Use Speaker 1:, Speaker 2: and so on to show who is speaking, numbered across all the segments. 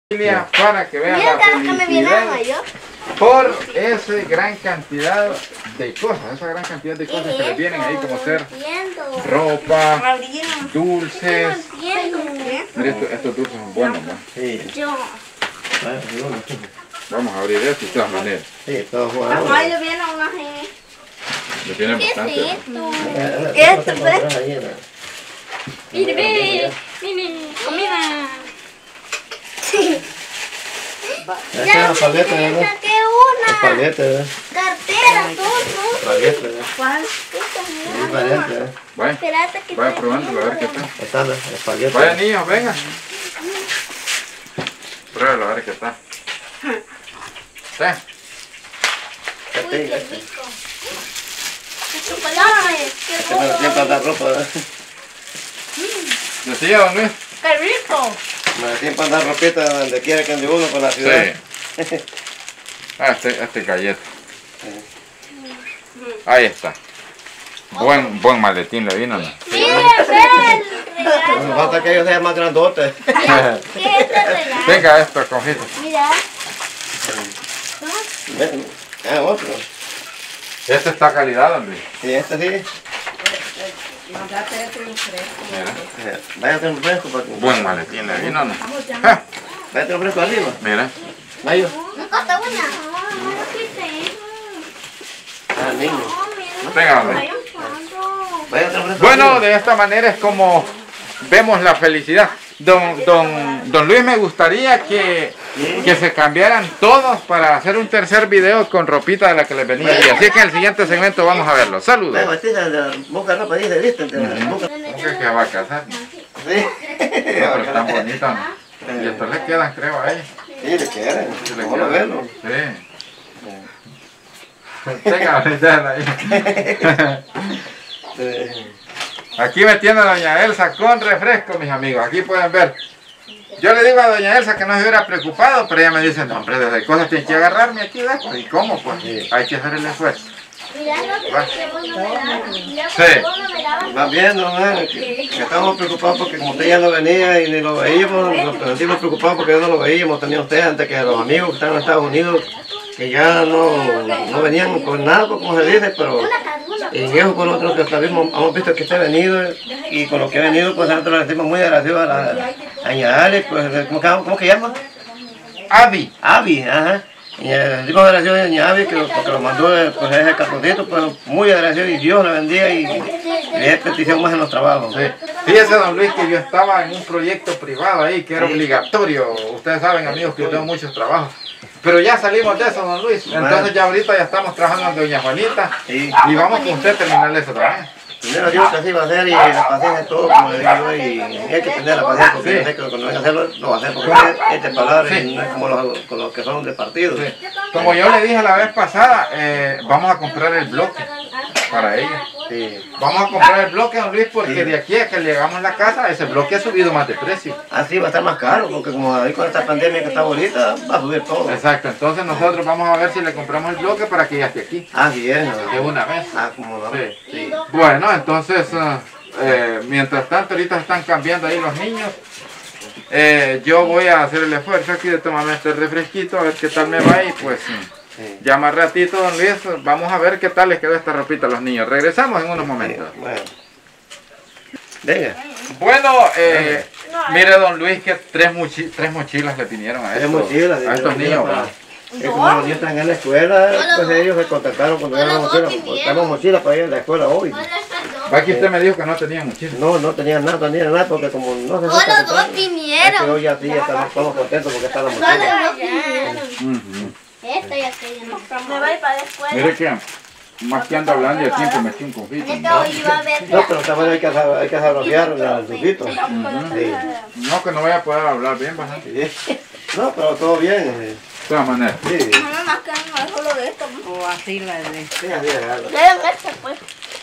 Speaker 1: Para que vean la felicidad por esa gran cantidad de cosas, que les vienen ahí, como ser ropa, dulces. Mira, estos dulces son buenos, ¿no? Sí. Vamos a abrir esto de todas maneras. Sí, todos jugados.
Speaker 2: Ahí le viene una
Speaker 1: le viene bastante.
Speaker 2: ¿Qué es esto? Mire, comida.
Speaker 3: Esa es la paleta, ¿verdad?
Speaker 2: Saqué una.
Speaker 3: La paleta, ¿verdad?
Speaker 2: Cartera, todo.
Speaker 3: Paleta, ¿verdad?
Speaker 2: ¿Cuál?
Speaker 3: Sí, paleta, ¿verdad?
Speaker 1: Vaya probándolo a ver qué tal.
Speaker 3: Está la paleta.
Speaker 1: Vaya niños, venga. Pruébalo a ver qué tal.
Speaker 2: Uy, qué rico. Chocolate.
Speaker 3: Este me lo tiempo andar ropa, ¿verdad?
Speaker 1: Decía, don Luis.
Speaker 2: ¡Qué rico!
Speaker 3: Me da tiempo andar ropita donde quiera que ande uno por la ciudad.
Speaker 1: Sí. Este galleta. Ahí está. Buen maletín le vino, ¿no?
Speaker 2: ¡Miren, ven!
Speaker 3: Me falta que ellos sean más grandotes.
Speaker 2: ¿Qué es este regalo?
Speaker 1: Venga esto, cojito.
Speaker 2: Mira.
Speaker 3: Ven, otro.
Speaker 1: Este está calidad, don Luis.
Speaker 3: Sí, este sí.
Speaker 1: Mira.
Speaker 3: Vaya a tener un fresco para que...
Speaker 1: Buen maletín le vino, ¿no?
Speaker 3: Vaya a tener un fresco arriba.
Speaker 1: Mira.
Speaker 3: Mayo.
Speaker 2: ¿No costa una?
Speaker 3: Ah, niño.
Speaker 1: Venga, don Luis.
Speaker 3: Vaya a tener un fresco
Speaker 1: Bueno,
Speaker 3: arriba.
Speaker 1: de esta manera es como vemos la felicidad. Don Luis, me gustaría que se cambiaran todos para hacer un tercer video con ropita de la que les venía. Y así que en el siguiente segmento vamos a verlo. Saludos.
Speaker 3: Vaya, vestida de boca ropa, dice, ¿viste?
Speaker 1: ¿Cómo que va a casar?
Speaker 3: Sí.
Speaker 1: Pero están bonitas, ¿no? Y esto le quedan, creo, a ella.
Speaker 3: Sí, le quedan. Vamos a verlo.
Speaker 1: Sí. Venga, ya ahí.
Speaker 3: Sí.
Speaker 1: Aquí me tiene doña Elsa con refresco, mis amigos. Aquí pueden ver. Yo le digo a doña Elsa que no se hubiera preocupado, pero ella me dice, no, hombre, desde cosas tienen que agarrarme aquí de esto. ¿Y cómo? Pues hay que hacer el esfuerzo.
Speaker 2: Mira lo que vos no me dabas. Mira
Speaker 1: Sí.
Speaker 2: vos no me dabas.
Speaker 3: Vas viendo, ¿no? Que estamos preocupados porque como usted ya no venía y ni lo veíamos, nos sentimos preocupados porque ya no lo veíamos. Tenía usted antes que los amigos que están en Estados Unidos, que ya no venían con nada, como se dice, pero en eso con nosotros que hemos visto que usted ha venido y con lo que ha venido, pues nosotros le sentimos muy agradecidos a doña Ale, pues, ¿cómo que llama?
Speaker 1: Avi.
Speaker 3: Avi, ajá. Y le decimos agradecidos a doña Avi porque lo mandó pues, ese cartoncito, pues muy agradecido y Dios le bendiga y le dé petición más en los trabajos.
Speaker 1: Sí. Fíjese, don Luis, que yo estaba en un proyecto privado ahí que era obligatorio. Ustedes saben, amigos, que yo tengo muchos trabajos. Pero ya salimos de eso, don Luis. Entonces ya ahorita ya estamos trabajando en doña Juanita.
Speaker 3: Sí.
Speaker 1: Y vamos con usted a terminar eso también.
Speaker 3: Primero Dios que así va a hacer y la paciencia es todo, como le digo yo, y hay que tener la paciencia porque yo sé que cuando venga a hacerlo, lo va a hacer porque es de palabra y no es como los que son de partido.
Speaker 1: Sí. Como yo le dije la vez pasada, vamos a comprar el bloque para ella.
Speaker 3: Sí.
Speaker 1: Vamos a comprar el bloque, don Luis, porque de aquí a que llegamos a la casa, ese bloque ha subido más de precio.
Speaker 3: Así va a estar más caro, porque como ahí con esta pandemia que está ahorita, va a subir todo.
Speaker 1: Exacto, entonces nosotros vamos a ver si le compramos el bloque para que ella esté aquí.
Speaker 3: Así es, ¿no?
Speaker 1: De una vez.
Speaker 3: Ah, como no.
Speaker 1: Sí.
Speaker 3: Sí.
Speaker 1: Bueno, entonces, mientras tanto, ahorita están cambiando ahí los niños. Yo voy a hacer el esfuerzo aquí de tomarme este refresquito, a ver qué tal me va y pues ya más ratito, don Luis, vamos a ver qué tal les quedó esta ropita a los niños. Regresamos en unos momentos.
Speaker 3: Bueno. Venga.
Speaker 1: Bueno, mire, don Luis, que tres mochilas le vinieron a,
Speaker 3: Tres mochilas,
Speaker 1: a estos niños.
Speaker 3: para- como los niños están en la escuela, pues ellos se contactaron cuando era la mochila. Tenemos mochila para ir a la escuela hoy.
Speaker 1: Aquí usted me dijo que no tenía mochila.
Speaker 3: No tenían nada, porque como no se
Speaker 2: Solo
Speaker 3: saca
Speaker 2: dos
Speaker 3: comprar, es que
Speaker 2: vinieron.
Speaker 3: hoy ya sí estamos contentos porque está la mochila.
Speaker 2: Solo dos vinieron. Esta y aquella no. Me voy para la escuela.
Speaker 1: Mire que más que ando hablando y el tiempo me eché un confito.
Speaker 2: Esta hoy iba a ver.
Speaker 3: No, pero está bueno, hay que desarrollar el dulcito. Sí.
Speaker 1: No, que no vaya a poder hablar bien bastante.
Speaker 3: Sí. No, pero todo bien.
Speaker 1: De todas maneras.
Speaker 3: Sí.
Speaker 2: Nada más que no es solo de esto.
Speaker 4: O así la de...
Speaker 3: Sí, así es, algo.
Speaker 2: Lean este pues.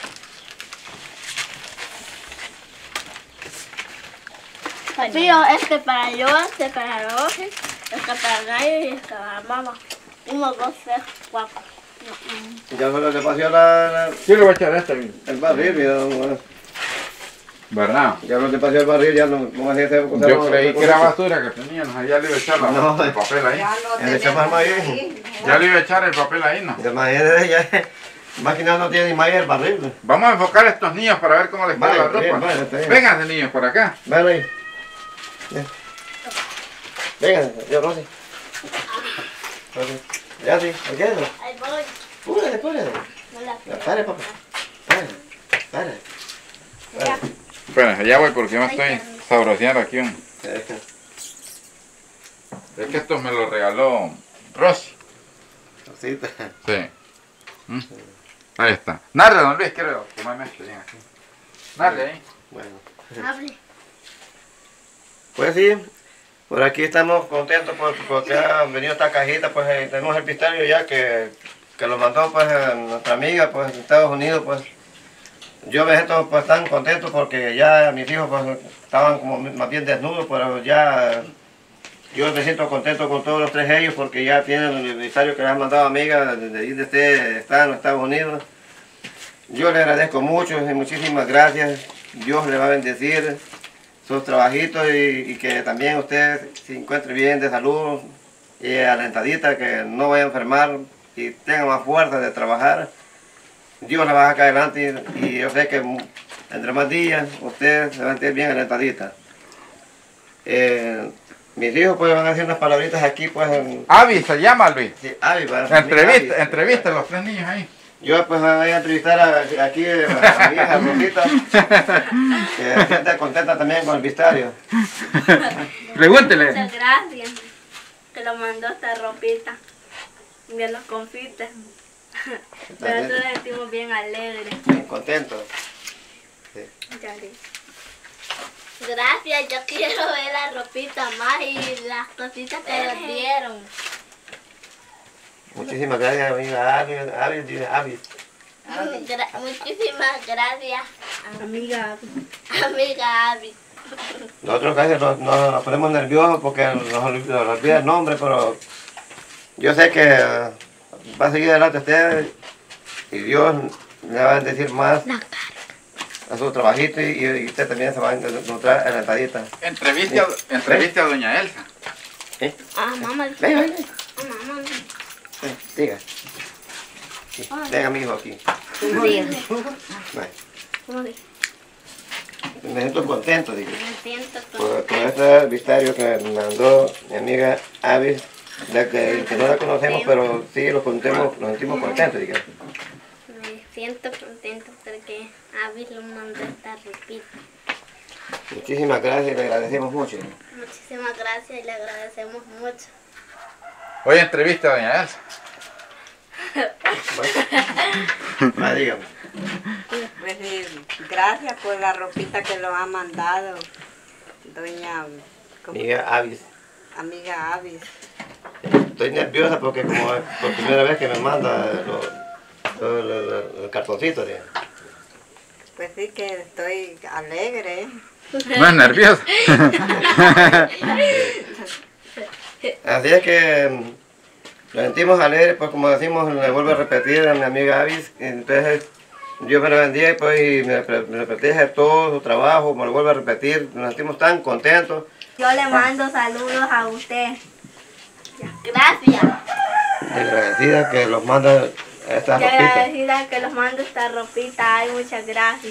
Speaker 2: Tío, este para yo, este para Roger, este para Gallo y este para mamá. 1, 2, 3, 4.
Speaker 3: Ya fue lo que pasó la...
Speaker 1: Yo le voy a echar esta.
Speaker 3: el barril,
Speaker 1: ¿Verdad?
Speaker 3: Ya no te pasé el barril, ya no más ese.
Speaker 1: Yo creí que era basura que teníamos, allá le iba a echar el papel ahí.
Speaker 4: Ya lo
Speaker 3: Le echamos
Speaker 4: tenemos
Speaker 3: maíz.
Speaker 4: ahí.
Speaker 1: Ya le iba a echar el papel ahí, ¿no?
Speaker 3: Imagínate, ya. Más que nada no tiene ni maíz el barril.
Speaker 1: Vamos a enfocar a estos niños para ver cómo les queda
Speaker 3: Vale,
Speaker 1: la ropa.
Speaker 3: bien, vale, está bien.
Speaker 1: Vénganse niños por acá.
Speaker 3: Ven ahí. Venga, yo Rosy. Ya sí, ¿por qué no?
Speaker 2: Ahí voy.
Speaker 3: Púrale.
Speaker 2: No la
Speaker 3: Ya, pare, papá. Pare.
Speaker 1: Espera, ya voy porque me estoy sabroseando aquí un... Es que esto me lo regaló Rosy.
Speaker 3: Rosita.
Speaker 1: Sí. Ahí está. Narde, don Luis, quiero comerme esto bien aquí. Narde ahí.
Speaker 3: Bueno.
Speaker 2: Abre.
Speaker 3: Pues sí, por aquí estamos contentos porque ha venido esta cajita, pues tenemos el pistario ya que lo mandó pues nuestra amiga pues en Estados Unidos, pues yo me siento pues tan contento porque ya mis hijos pues estaban como más bien desnudos, pero ya yo me siento contento con todos los tres ellos porque ya tienen el pistario que les han mandado amiga desde ahí están en los Estados Unidos. Yo le agradezco mucho y muchísimas gracias, Dios le va a bendecir sus trabajitos y que también usted se encuentre bien de salud y alentadita, que no vaya a enfermar y tenga más fuerza de trabajar. Dios la va a sacar adelante y yo sé que entre más días usted se va a sentir bien alentadita. Mis hijos pues van a hacer unas palabritas aquí pues en...
Speaker 1: Avi se llama Luis.
Speaker 3: Sí, Avi, para
Speaker 1: Entrevista a los tres niños ahí.
Speaker 3: Yo pues voy a entrevistar aquí a mi hija Rosita, que se siente contenta también con el pistario.
Speaker 1: Pregúntele.
Speaker 2: Muchas gracias. Que lo mandó esta ropita. Bien los confites. Pero nosotros nos sentimos bien alegres.
Speaker 3: Bien contento. Sí.
Speaker 2: Gracias, yo quiero ver la ropita más y las cositas que nos dieron.
Speaker 3: Muchísimas gracias, amiga Avi.
Speaker 2: Muchísimas gracias,
Speaker 4: Amiga.
Speaker 2: amiga Abby.
Speaker 3: Nosotros casi nos ponemos nerviosos porque nos olvida el nombre, pero yo sé que va a seguir adelante usted y Dios le va a decir más a su trabajito y usted también se va a encontrar alentadita.
Speaker 1: Entrevista a doña Elsa.
Speaker 3: ¿Eh?
Speaker 2: Ah, mamá.
Speaker 3: Ven.
Speaker 2: Mamá.
Speaker 3: Diga. Sí. Venga, mi hijo aquí. Vale. Me siento contento, digo.
Speaker 2: Me siento
Speaker 3: Por este vistario que me mandó mi amiga Avis, que no la conocemos, pero sí nos sentimos contentos, digamos.
Speaker 2: Me siento contento porque Abby lo mandó esta ropita.
Speaker 3: Muchísimas gracias y le agradecemos mucho.
Speaker 2: Muchísimas gracias y le agradecemos mucho.
Speaker 1: Hoy entrevista a doña Elsa.
Speaker 3: Bueno, dígame.
Speaker 4: Pues, gracias por la ropita que lo ha mandado, doña
Speaker 3: Amiga Avis.
Speaker 4: amiga Avis.
Speaker 3: Estoy nerviosa porque como es por primera vez que me manda el cartoncito. Digamos.
Speaker 4: Pues sí que estoy alegre.
Speaker 1: No es nerviosa.
Speaker 3: Así es que nos sentimos alegres, pues como decimos, le vuelvo a repetir a mi amiga Avis, entonces Dios me lo bendiga pues, y me proteja todo su trabajo, me lo vuelvo a repetir, nos sentimos tan contentos.
Speaker 2: Yo le mando saludos a usted. Gracias.
Speaker 3: Agradecida que los manda esta
Speaker 2: Qué
Speaker 3: ropita.
Speaker 2: agradecida que los mando esta ropita. Ay, muchas gracias.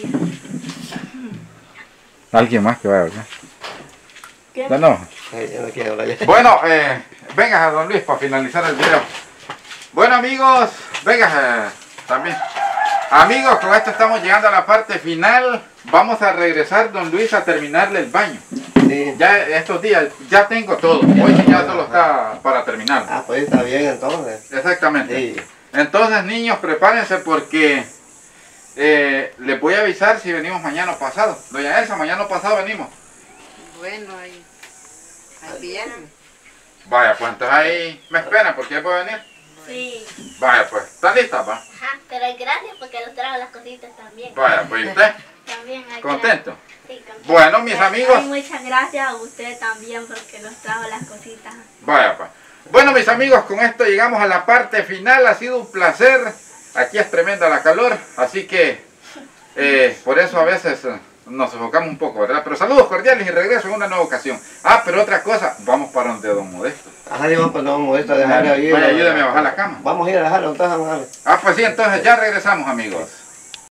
Speaker 1: Alguien más que vaya, ¿verdad?
Speaker 2: ¿Qué?
Speaker 1: No.
Speaker 3: Yo no quiero hablar ya.
Speaker 1: Bueno, venga don Luis para finalizar el video. Bueno amigos, venga también. Amigos, con esto estamos llegando a la parte final. Vamos a regresar don Luis a terminarle el baño.
Speaker 3: Sí.
Speaker 1: Ya estos días, ya tengo todo. Hoy ya solo está para terminar.
Speaker 3: Ah, pues está bien entonces.
Speaker 1: Exactamente.
Speaker 3: Sí.
Speaker 1: Entonces niños, prepárense porque les voy a avisar si venimos mañana o pasado. Doña Elsa, mañana o pasado venimos.
Speaker 4: Bueno, ahí viene.
Speaker 1: Vaya, pues entonces ahí me esperan porque ya puede venir.
Speaker 2: Sí.
Speaker 1: Vaya, pues, ¿están listas, va?
Speaker 2: Ajá, pero gracias porque nos trajo las cositas también.
Speaker 1: Vaya, pues, ¿y usted?
Speaker 2: También hay
Speaker 1: ¿Contento?
Speaker 2: Sí, contento.
Speaker 1: Bueno, mis amigos.
Speaker 2: Ay, muchas gracias a usted también porque nos trajo las cositas.
Speaker 1: Vaya, pues. Bueno, mis amigos, con esto llegamos a la parte final. Ha sido un placer. Aquí es tremenda la calor, así que por eso a veces nos sofocamos un poco, ¿verdad? Pero saludos cordiales y regreso en una nueva ocasión. Ah, pero otra cosa, vamos para donde don Modesto.
Speaker 3: Ajá, vamos para don Modesto a dejarle ahí.
Speaker 1: Vaya, ayúdame a bajar la cama.
Speaker 3: Vamos a ir a dejarlo, entonces vamos a dejarlo.
Speaker 1: Ah, pues sí, entonces ya regresamos, amigos.